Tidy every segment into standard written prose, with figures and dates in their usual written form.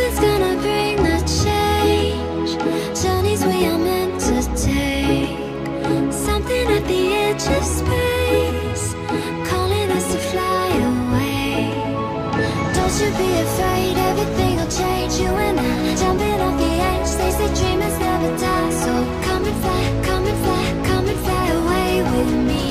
Something's gonna bring the change. Journeys we are meant to take. Something at the edge of space, calling us to fly away. Don't you be afraid, everything will change. You and I, jumping off the edge. They say dreamers never die. So come and fly, come and fly, come and fly away with me.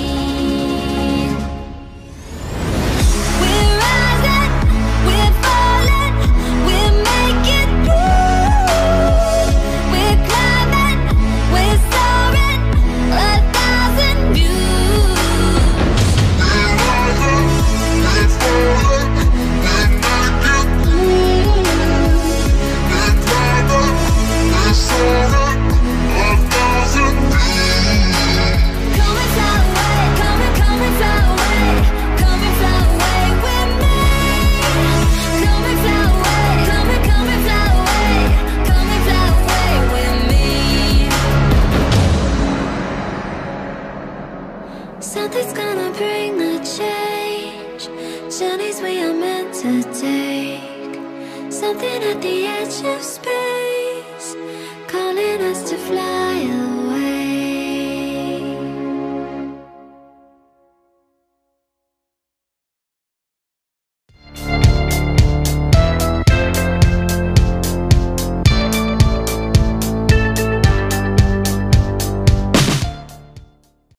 We're rising, we're falling, we're making through. We're climbing, we're soaring, 1,000 views. We're rising, we're falling, we're making through. We're climbing, we're soaring, 1,000 views. Come and fly away, come and fly away, come and fly away with me. Come and fly away, come and fly away, come and fly away with me. Something's gonna bring the change. Journeys we are meant to take. Something at the edge of space.